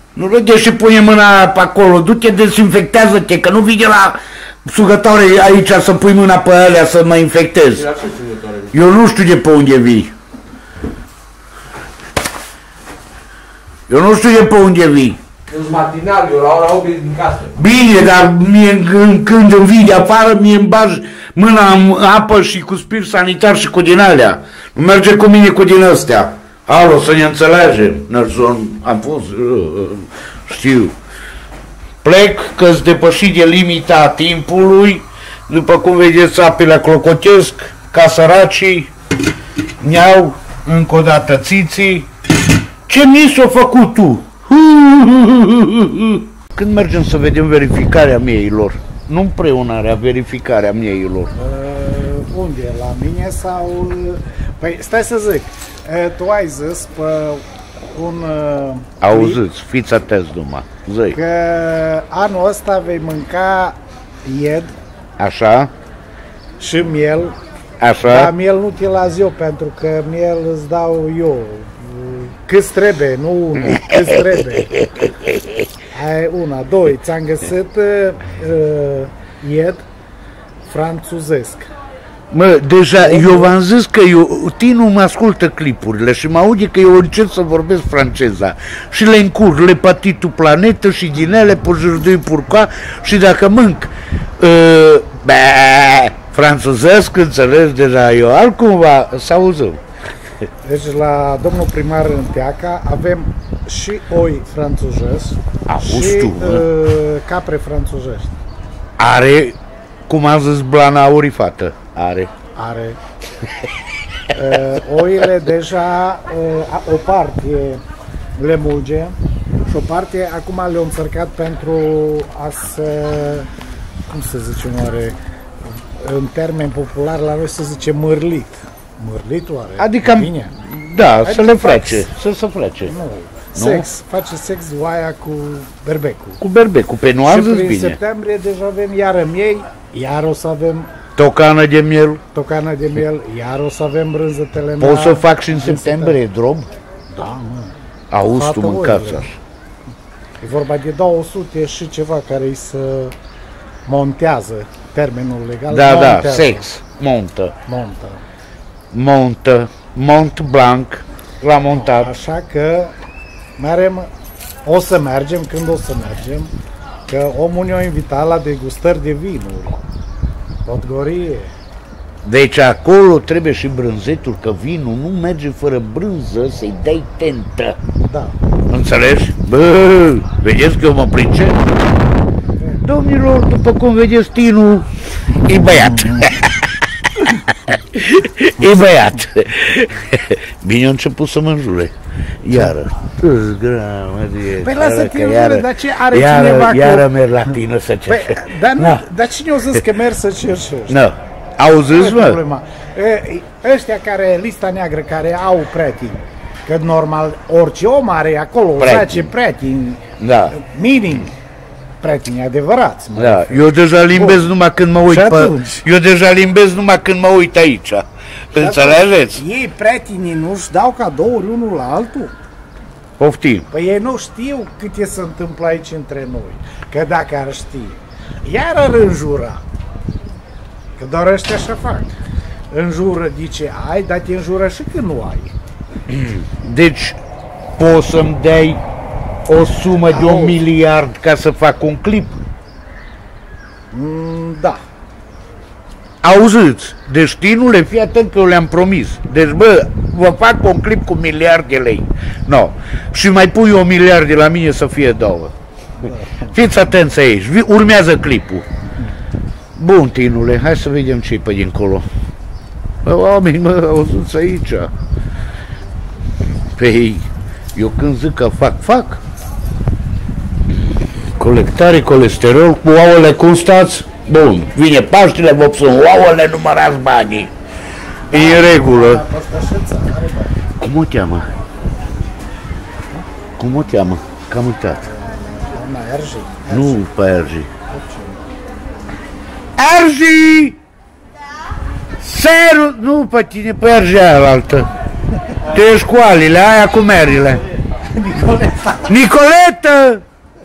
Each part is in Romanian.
Nu râde și pune mâna pe acolo, du-te, dezinfectează-te, că nu vine la sugătoare aici să pui mâna pe alea să mă infectez. Eu nu știu de pe unde vii. Eu nu știu de pe unde vii. Eu sunt matinal, eu la ora 8 din casă. Bine, dar mie, când îmi vii de afară, mie îmi bagi mâna în apă și cu spirit sanitar și cu din alea. Nu merge cu mine cu din astea. Alo, să ne înțelegem. Nărzon, am fost, știu. Plec că-s depășit de limita timpului. După cum vedeți, apele clocotesc, ca săracii, mi-au încă o dată țiții. Ce mi s-a făcut tu? Când mergem să vedem verificarea mieilor? Nu împreunarea, verificarea mieilor. Unde? La mine sau... Păi stai să zic, tu ai zis pe un... Auziți, fiți atenți numai, zi. Că anul ăsta vei mânca ied. Așa? Și miel. Așa? Dar miel nu ți-l azi eu, pentru că miel îți dau eu. Câți trebuie, nu unul, câți trebuie. Ai una, doi, ți-am găsit ied franțuzesc. Mă, deja, eu v-am zis că Tinu mă ascultă clipurile și mă aude că eu încerc să vorbesc franceza și le încurc, le patitu planetă și din ele pujurdui purcoa și dacă mânc franțuzesc, înțelegi, deja eu altcumva să auzăm. Deci la domnul primar în Teaca avem și oi franțuzești și capre franțuzești. Are, cum am zis, blana aurifată. Are. Oile deja, o parte le mulge și o parte acum le-au înțărcat pentru a se, cum se zice oare, în termen popular la noi se zice mârlit. Mârlitul are? Adică, bine. Da, Adică să le frece, să se frece. Nu. Sex, face sex oaia cu berbecul. Cu berbecul, pe nu am zis bine. Și prin septembrie deja avem iară miei, iar o să avem tocană de miel. Tocană de miel, iar o să avem brânzetele. Poți să fac și în septembrie drob? Da, mă. Auzi tu mâncați așa. E vorba de 200 și ceva care îi se montează, termenul legal. Da, montează. Da, sex, montă. Montă. Mont Blanc, l-a montat. Așa că o să mergem, când o să mergem, că omul ne-a invitat la degustări de vinuri. Podgorie. Deci acolo trebuie și brânzetul, că vinul nu merge fără brânză, să-i dai tentă. Da. Înțelegi? Bă, vedeți că eu mă pricep? Domnilor, după cum vedeți, Tinu e băiat. E băiat. Bine a început să mă înjure. Iară. Păi lasă-te înjure, dar ce are cineva iară merg la tine să cerșești. Dar cine o zis că merg să cerșești? Nu. Auziți, mă? Ăștia care, lista neagră, care au pretini, că normal orice om are acolo, face pretini, da. Minim. Pretini adevărați. Da, eu deja limbez numai când mă uit Eu deja limbez numai când mă uit aici. Înțelegeți? Ei pretinii nu-și dau cadouri unul la altul? Poftim. Păi ei nu știu câte se întâmplă aici între noi. Că dacă ar ști, iar ar înjura. Că doar ăștia așa fac. Înjură, zice, ai, dar te înjură și când nu ai. Deci, poți să-mi dai o sumă de 1 miliard ca să fac un clip? Da. Auziți, deci Tinule, fii atent că eu le-am promis. Deci, bă, vă fac un clip cu 1 miliard de lei. No. Și mai pui 1 miliard de la mine să fie 2. Fiți atenți aici, urmează clipul. Bun, Tinule, hai să vedem ce-i pe dincolo. Bă, oameni, mă, auziți aici. Păi, eu când zic că fac. Colectare, colesterol, cu ouăle, cum stați? Bun, vine Paștile, vă sunt ouăle, numărați banii. E în regulă. Cum o cheamă? Cum o cheamă? Că am uitat. Ergi. Nu pe Ergi. Ergi! Seru! Nu pe tine, pe Ergi aia la altă. Tu ești cu alile, aia cu merile. Nicoleta!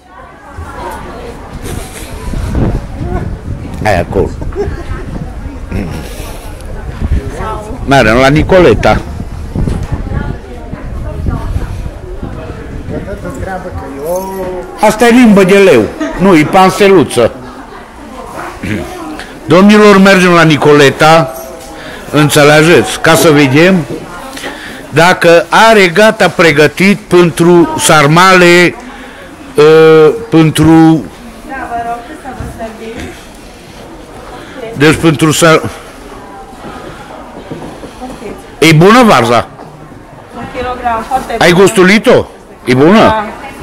Hai acolo. Mergem la Nicoleta. Asta e limbă de leu. Nu, e panseluță. Domnilor, mergem la Nicoleta. Înțelegeți? Ca să vedem dacă are gata pregătit pentru sarmale, pentru... Deci pentru E bună varza? 1 kilogram, foarte Ai gustulit-o? E bună?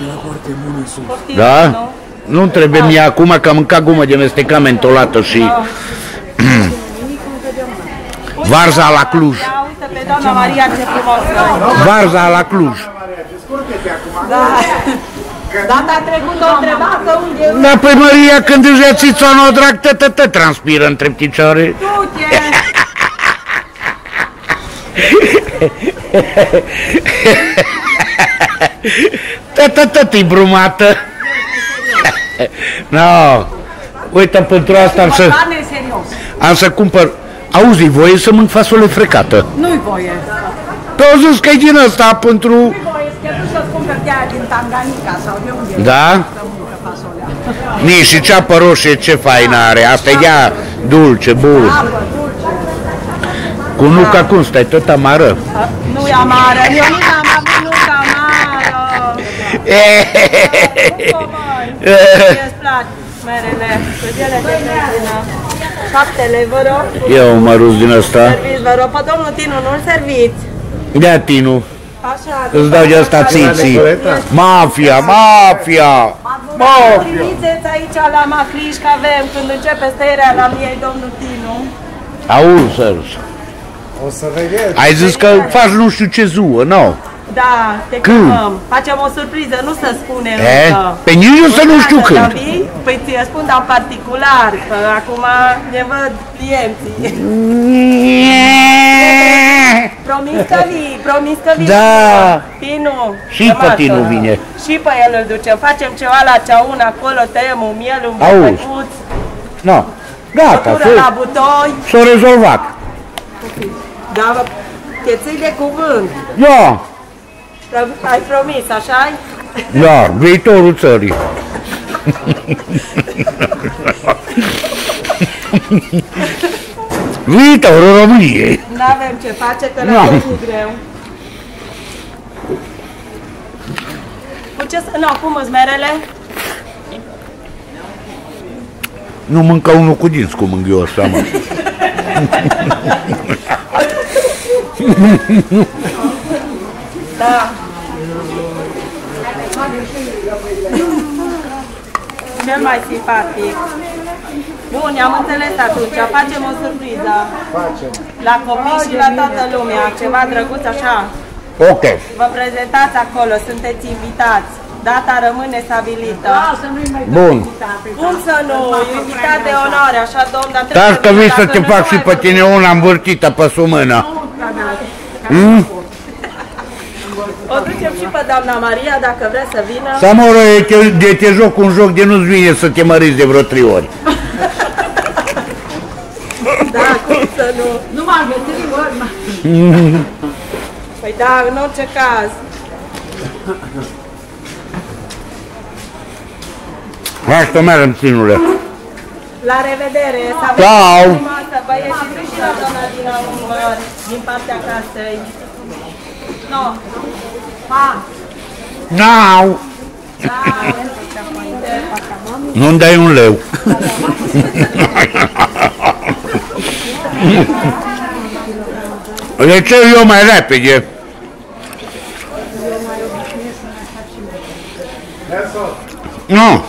Da? Nu trebuie mie acum că am mâncat gumă de mestecat mentolată și... Varza la Cluj. Da, uite pe doamna Maria ce frumos. Varza la Cluj. Da. Data trecută o întreba că unde... Da, păi Maria, când își ia țițonul, drag, te transpiră între picioare. Du-te! Tătătăt-i brumată. No. Uite, pentru asta am să cumpăr... Auzi, voie să mânc fasole frecată? Nu-i voie. Pe au zis că e din ăsta pentru... Nu-i voie, că tu să-ți cumperi de aia din Tanganyika sau de unde. Da? Să mâncă fasolea. Nici și ceapă roșie ce faină are. Asta e ea dulce, bun. Cu nuca cum stai? Tot amară? Nu e amară, eu nici n-am avut nuca amară. Ce-ți plac merele? Săgele de benzină. 7 lei, vă rog. Eu mă ruz din ăsta. Serviți, vă rog. Pe domnul Tinu, nu-l serviți. Dea Tinu. Așa. Îți dau de asta țiții. Mafia, mafia. Primiți aici la Macriș, că avem, când începe stăierea la miei, domnul Tinu. Auzi, Sergiu. O să vedeți. Ai zis că faci nu știu ce zuă, nu? Da, te Când? chemăm. Facem o surpriză, nu să spunem încă. Pe nici eu să nu știu Dacă când. vii, păi ți-e spun, dar în particular, că acum ne văd clienții. Promis că vii. Da. Tinu. Și pe Tinu vine. Și pe el îl ducem. Facem ceva la ceaun acolo, tăiem un miel, un Auzi. bătăcuț, Nu. Gata, pătură la butoi. s-o rezolvat. Da, te ții de cuvânt. Da, Ai promis, așa-i? da, viitorul țării. Viitorul României. N-avem ce face, că Nu. la e greu. Cu ce să... Nu, cum îți merele? Nu mâncă unul cu dinți, cum mânc eu ăsta, mă. Da. Cel mai simpatic. Bun, am înțeles atunci. Facem o surpriză. La copii și la toată lumea. Ceva drăguț așa. Ok. Vă prezentați acolo, sunteți invitați. Data rămâne stabilită. Bun. Cum să nu? Invitat de onoare, așa, domn, dar trebuie Dar că să vii să dacă te nu fac mai și pe tine una învârtită pe sumână. O ducem și pe doamna Maria, dacă vrea să vină. Samoră, de te joc un joc de nu-ți vine să te măriți de vreo 3 ori. Da, cum să nu? Nu m-am găsit ori, Păi da, în orice caz. Hai să mergem, ținule. La revedere, să aveți Ciao. frumoasă, băieți, și la doamna din partea casei. No. Pa! Now. Nu-mi dai un leu. Le cer eu mai repede. Nu.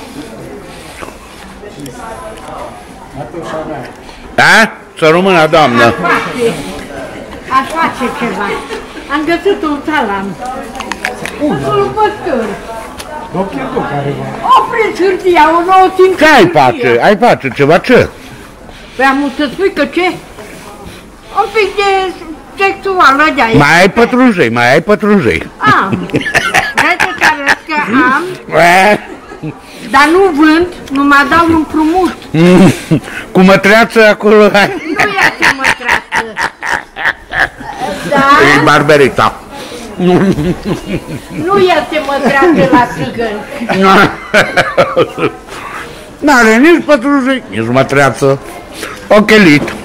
Da? Să rămână, doamnă. Aș face ceva. Am găsit un salam. Un păstor. Opriți hârtia, o nouă timp. Ce ai face? Ai face ceva ce? Păi am să spui că ce? Un pic de sexuală de-aia. Mai ai pătrunjei, mai ai pătrunjei. Ah, hai să am, dar nu vând, numai dau un împrumut. Cu mătreață acolo. Nu este mătreață. Da? E Barberita. Nu este mătreață la țigăni. N-are nici pătrunjei, nici mătreață. Ochelit.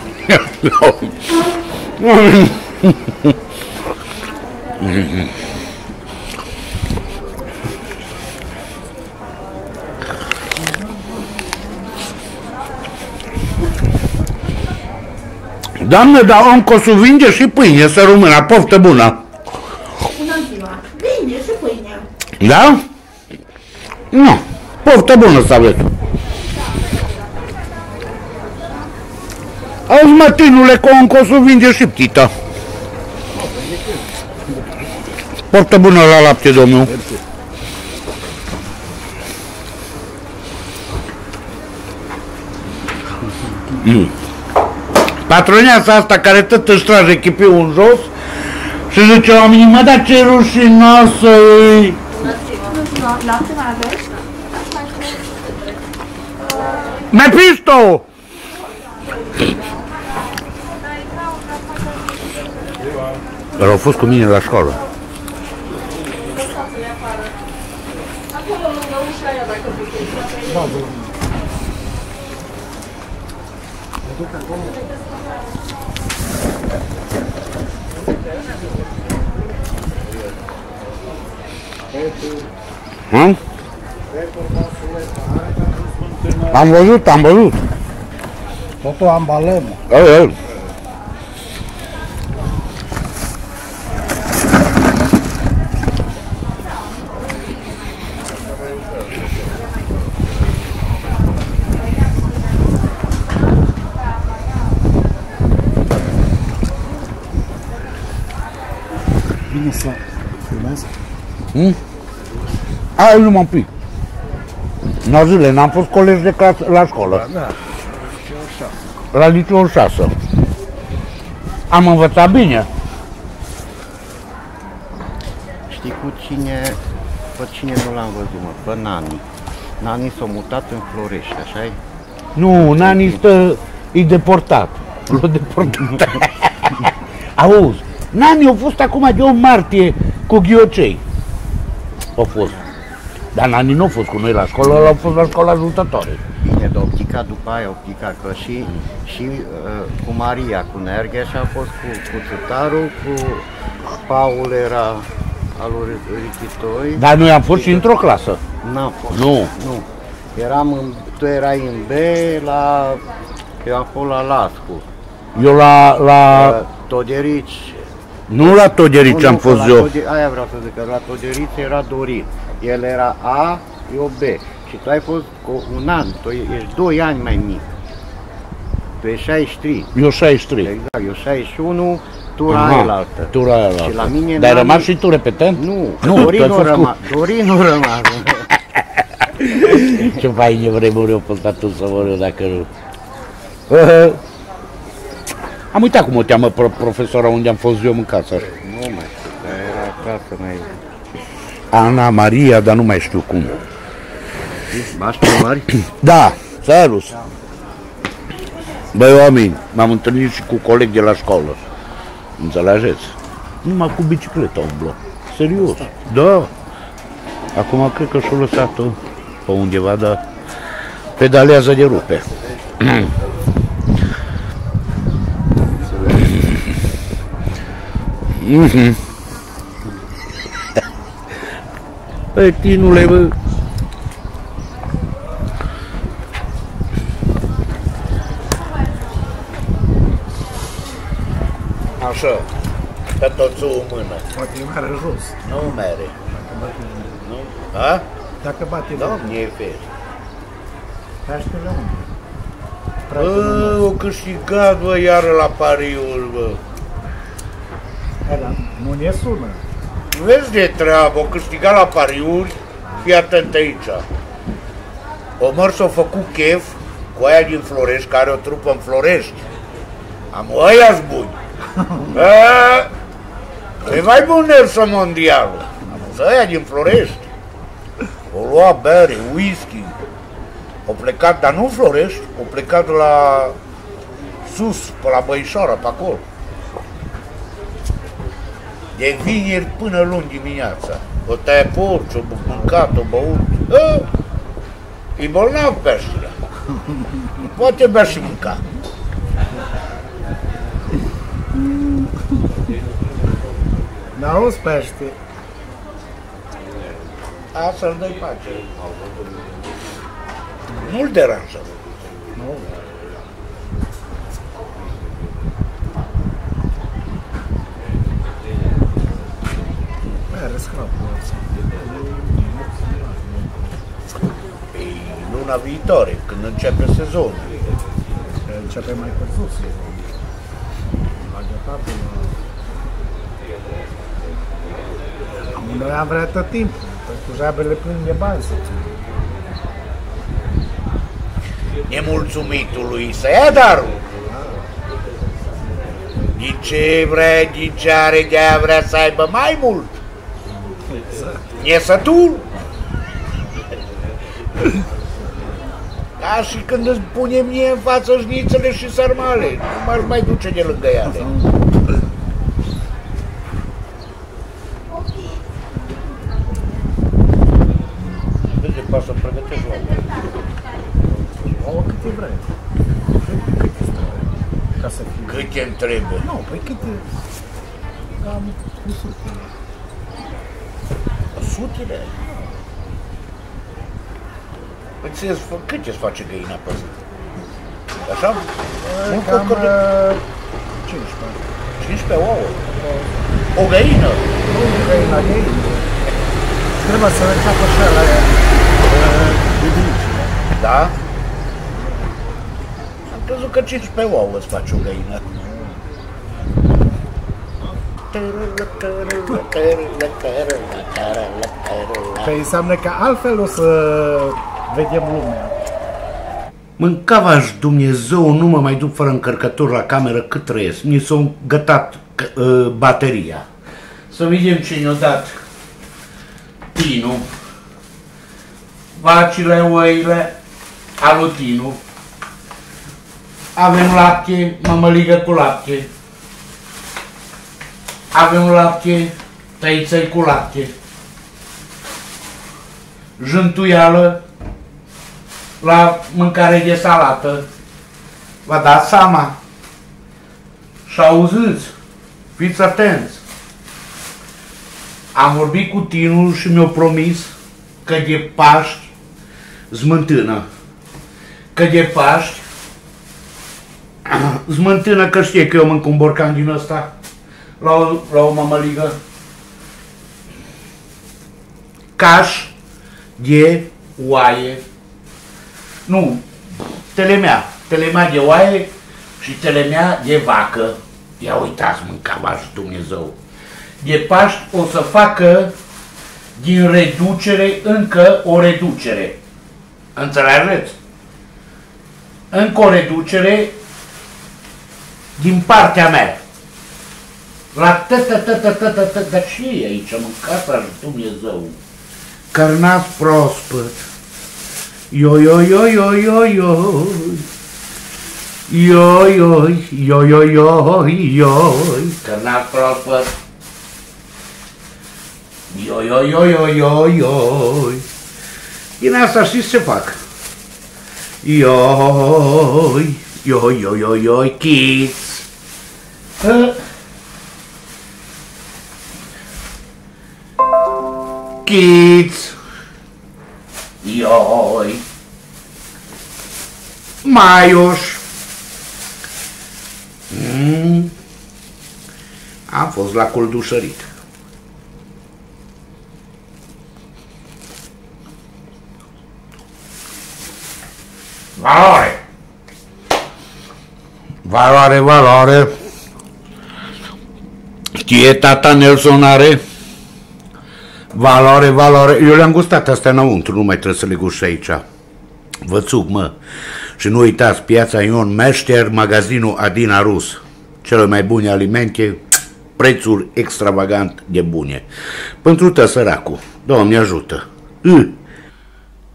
Doamne, dar oncosul vinge și pâine, să rămână, poftă bună. Bună ziua, vinge și pâine. Da? Nu, poftă bună să aveți. Auzi, mătinule, că oncosul vinge și ptită. Poftă bună la lapte, domnul. Patroneasa asta care tot își trage chipiul în jos și zice oamenii, mă, dar ce rușinoasă e. Mefisto! Dar au fost cu mine la școală. Am văzut, am văzut. Totul ambalăm. Bine să filmez? Hai numai un pic. No, zile, n-am fost colegi de clasă la școală. Da. La liceul 6. Am învățat bine. Știi pe cine nu l-am văzut, mă? Pe Nani. Nani s-a mutat în Florești, așa-i? Nu, Nani stă, e deportat. L-a deportat. Auzi, Nani a fost acum de 8 martie cu ghiocei. A fost. Dar Nani nu a fost cu noi la școală, a fost la școală ajutătoare. Bine, dar optica după aia, optica, că și cu Maria, cu Nergheș a fost cu Țutarul, cu Paul era al lui Richitoi. Dar noi am fost și într-o clasă. N-am fost. Nu. Tu erai în B, eu am fost la Lascu. Eu la Toderici. Nu la Toderici am fost eu. Aia vreau să zic, că la Toderici era Dorin. El era A, eu B. Și tu ai fost cu un an, tu ești 2 ani mai mic. Tu ești 63. Eu 63. Exact, eu 61, tu la aia altă. Tu la aia altă. Și la mine Dar ai rămas și tu repetent? Nu, Dorin nu rămas. Dorin nu rămas. Ce faine vremuri au fost atunci să vor eu dacă nu. Am uitat cum o cheamă profesora unde am fost eu în casă. Nu mai știu, că era acasă mai... Ana Maria, dar nu mai știu cum. Baști mari? Da, servus. Băi oameni, m-am întâlnit și cu colegi de la școală. Înțelegeți? Numai cu bicicleta umblă. Serios. Da. Acum cred că și-o lăsat pe undeva, dar pedalează de rupe. Băi, tinule, bă. Așa, pe toți în mână. Poate mere jos. Nu mere. Nu? A? Dacă bate Doamne, e fer. Peștele unde? Bă, o câștigat, bă, iară la pariul, bă. Nu ne sună. Vezi de treabă, o câștigat la pariuri, fii atent aici. O măr s-a făcut chef cu aia din Florești, care o trupă în Florești. Am ăia-s buni. E mai bun Nelson Mondial. Să aia din Florești. O luat bere, whisky. O plecat, dar nu Florești, o plecat la sus, pe la Băișoara, pe acolo. De vineri până luni dimineața. O taie porci, o mâncat, o băut. E bolnav peștele. Poate bea și mânca. N-auzi pește. Asta-l dă-i pace. Nu-l deranjă. Nu. Are scrapul ăsta. E luna viitoare, când începe sezonul. Începe mai târziu sezonul. La gătate, noi am vrea tot timpul, cu jabele pline de bani să ținem. Nemulțumitului să ia darul. Din ce vrea, din ce are, de-aia vrea să aibă mai mult. E sătul. Ca și când îți punem mie în față șnițele și sarmale, nu m-aș mai duce de lângă ele. Vezi, poate să-mi pregătești ouă. Ouă câte vrei. Câte trebuie? Ca să fie. Câte-mi trebuie? Nu, păi câte... Cam 100. 100 de? Păi cât îți face găina pe zi? Așa? Cam 15. 15 ouă? O găină? Nu, găina, găină. Trebuie să înceapă și ăla divnicile. Da? Am crezut că 15 ouă îți face o găină. Păi înseamnă că altfel o să vedem lumea. Mâncava-și Dumnezeu, nu mă mai duc fără încărcător la cameră cât trăiesc. Mi s-a gătat bateria. Să vedem ce ne-a dat Tinu, vacile, oile, alutinu. Avem lapte, mămăligă cu lapte. Avem lapte, tăiței cu lapte. Jântuială la mâncare de salată. Vă dați seama? Și auziți, fiți atenți. Am vorbit cu Tinu și mi-a promis că de Paști smântână. Că de Paști smântână, că știe că eu mânc un borcan din ăsta la o mămăligă. Caș de oaie. Nu, telemea de oaie și telemea de vacă. Ia uitați, mâncava și Dumnezeu. De Paști o să facă din reducere încă o reducere. Înțelegeți? Încă o reducere din partea mea. La tătă, dar ce e aici? Mâncați așa Dumnezeu. Cărnați proaspăt. Ioi. Cărnați proaspăt. Ioi. Din asta știți ce fac? Ioi, kids. Kids. Ioi. Maioș. Am fost la Coldușărit. Valoare. Știe tata Nelson are? Valoare. Eu le-am gustat astea înăuntru, nu mai trebuie să le gust aici. Vățuc, mă. Și nu uitați, Piața Ion Meșter, magazinul Adina Rus. Cele mai bune alimente, prețuri extravagant de bune. Pentru săracul, Doamne ajută.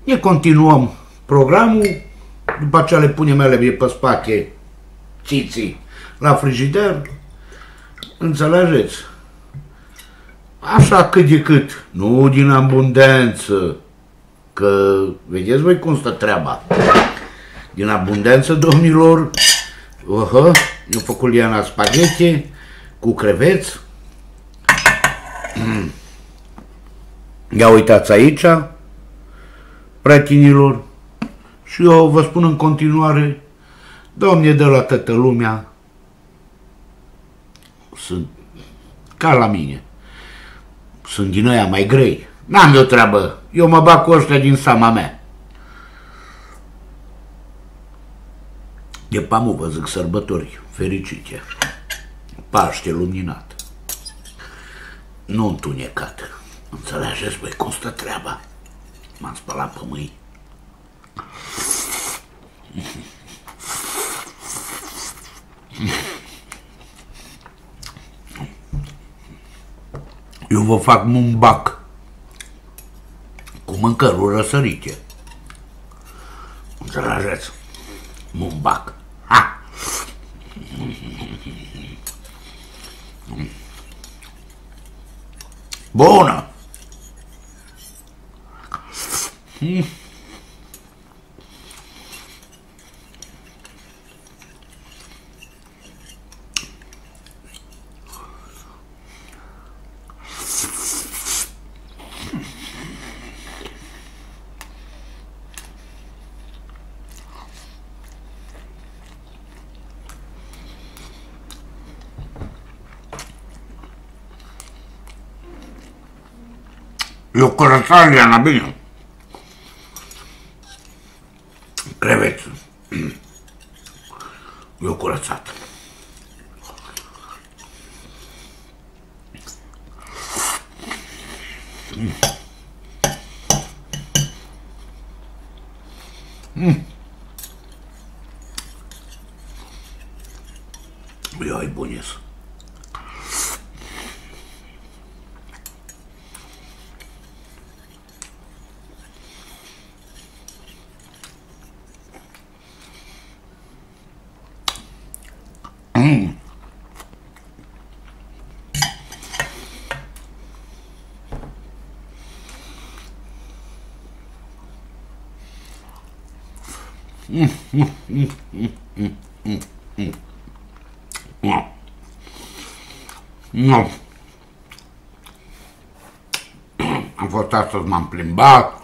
Ne continuăm programul, după aceea le punem ele pe spate țiții la frigider, înțelegeți? Așa cât de cât, nu din abundență, că vedeți voi cum stă treaba. Din abundență, domnilor, eu făcut Liana spaghetti cu creveți. Ia uitați aici, prietenilor, și eu vă spun în continuare, Doamne, dă la toată lumea, sunt ca la mine, sunt din aia mai grei, n-am eu treabă, eu mă bag cu ăștia din seama mea. De pamul vă zic sărbători fericite, Paște luminat, nu întunecat, înțelegeți voi cum stă treaba, m-am spălat pe mâini. Eu vă fac mumbac cu mâncăruri răsărite. Înțelegeți? Mumbac. Ha! Bună! Eu curățat, Liana, bine. Creveți. Eu curățat. Ioi, bunis. Nu. Am fost astăzi, m-am plimbat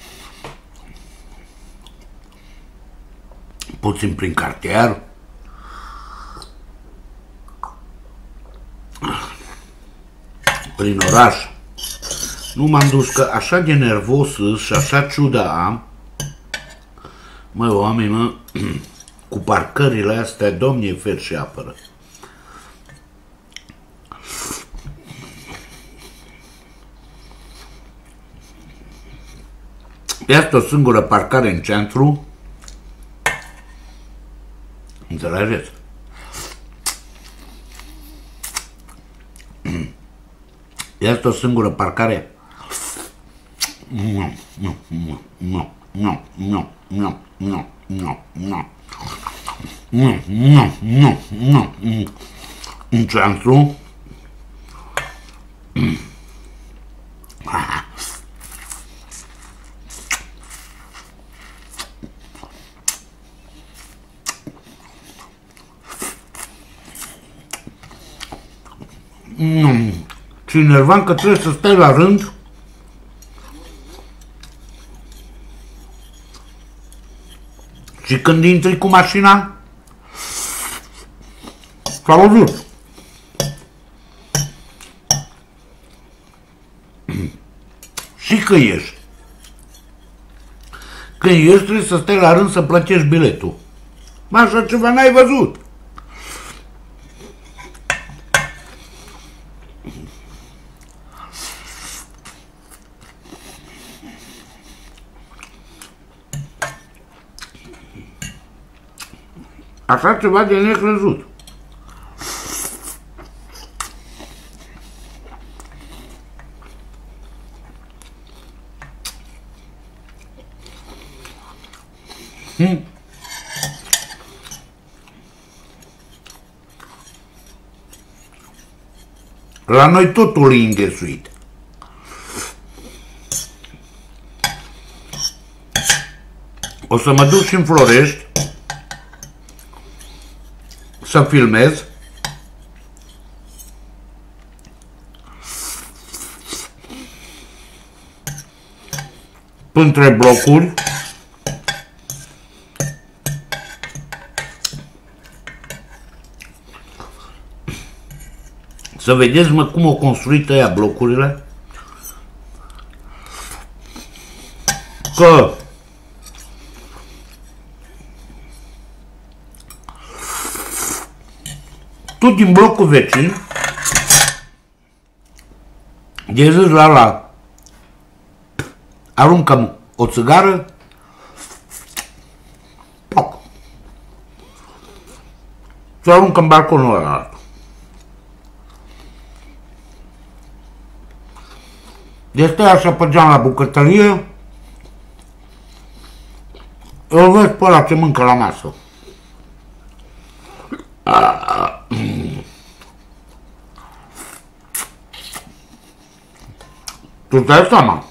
puțin prin cartier. Prin oraș. Nu m-am dus, că așa de nervos și așa ciuda am. Măi, oameni, mă, cu parcările astea, Domne, fer și apără. Este o singură parcare în centru. Înțelegeți? Este o singură parcare. În centru. Și enervant că trebuie să stai la rând. Și când intri cu mașina, s-a văzut. Și când ieși. Când ieși trebuie să stai la rând să plătești biletul. Așa ceva n-ai văzut. Așa ceva de necrezut. La noi totul e înghesuit. O să mă duc și în Florești să filmez între blocuri să vedeți, mă, cum au construit ăia blocurile, că tu din blocul vecin de râs la aruncă o țigară, și aruncă în balconul ăla. Deci stai așa pe geam la bucătărie, îl vezi pe ăla ce mâncă la masă. Tu dai seama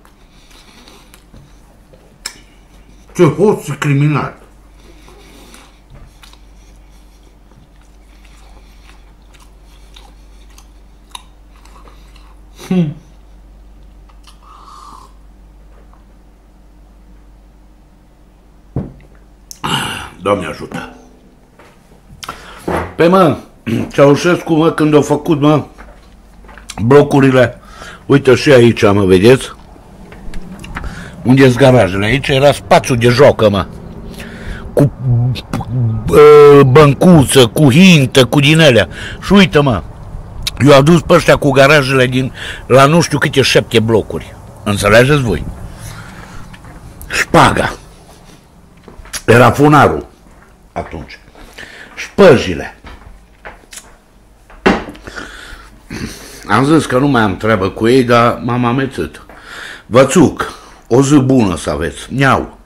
ce hoți criminal. Doamne ajută. Pe mă, Ceaușescu, mă, când au făcut, mă, blocurile, uite și aici, mă, vedeți? Unde-s garajele? Aici era spațiu de joacă, mă. Cu băncuță, cu hintă, cu din alea. Și uite, mă, eu adus pe ăștia cu garajele din, la nu știu câte 7 blocuri. Înțelegeți voi? Șpaga. Era funarul atunci. Șpăjile. Am zis că nu mai am treabă cu ei, dar m-am amețit. Vă țuc. O zi bună să aveți. Miau.